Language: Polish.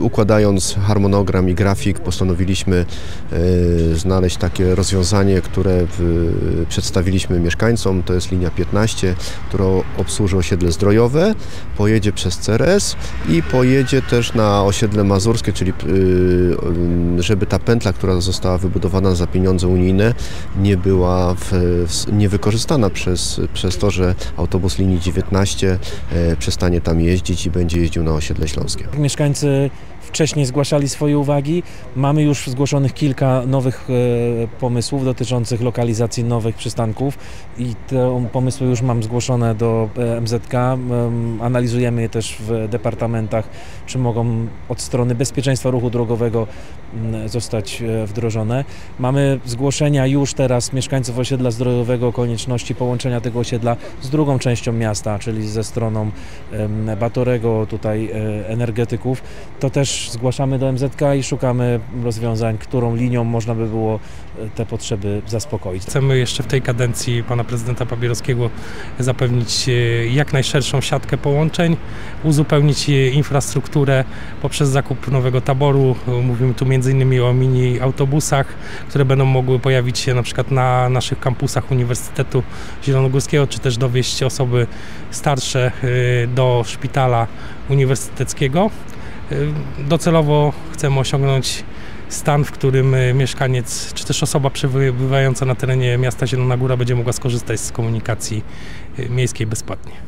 układając harmonogram i grafik, postanowiliśmy znaleźć takie rozwiązanie, które przedstawiliśmy mieszkańcom. To jest linia 15, która obsłuży osiedle Zdrojowe, pojedzie przez Ceres i pojedzie też na osiedle mazurskie, czyli żeby ta pętla, która została wybudowana za pieniądze unijne, nie była niewykorzystana przez to, że autobus linii 19 przestanie tam jeździć i będzie jeździł na osiedle śląskie. Mieszkańcy wcześniej zgłaszali swoje uwagi. Mamy już zgłoszonych kilka nowych pomysłów dotyczących lokalizacji nowych przystanków i te pomysły już mam zgłoszone do MZK. Analizujemy je też w departamentach, czy mogą od strony bezpieczeństwa ruchu drogowego zostać wdrożone. Mamy zgłoszenia już teraz mieszkańców osiedla Zdrojowego o konieczności połączenia tego osiedla z drugą częścią miasta, czyli ze stroną Batorego, tutaj energetyków. To też zgłaszamy do MZK i szukamy rozwiązań, którą linią można by było te potrzeby zaspokoić. Chcemy jeszcze w tej kadencji pana prezydenta Papierowskiego zapewnić jak najszerszą siatkę połączeń, uzupełnić infrastrukturę poprzez zakup nowego taboru. Mówimy tu m.in. o mini autobusach, które będą mogły pojawić się na przykład na naszych kampusach Uniwersytetu Zielonogórskiego, czy też dowieźć osoby starsze do szpitala uniwersyteckiego. Docelowo chcemy osiągnąć stan, w którym mieszkaniec czy też osoba przebywająca na terenie miasta Zielona Góra będzie mogła skorzystać z komunikacji miejskiej bezpłatnie.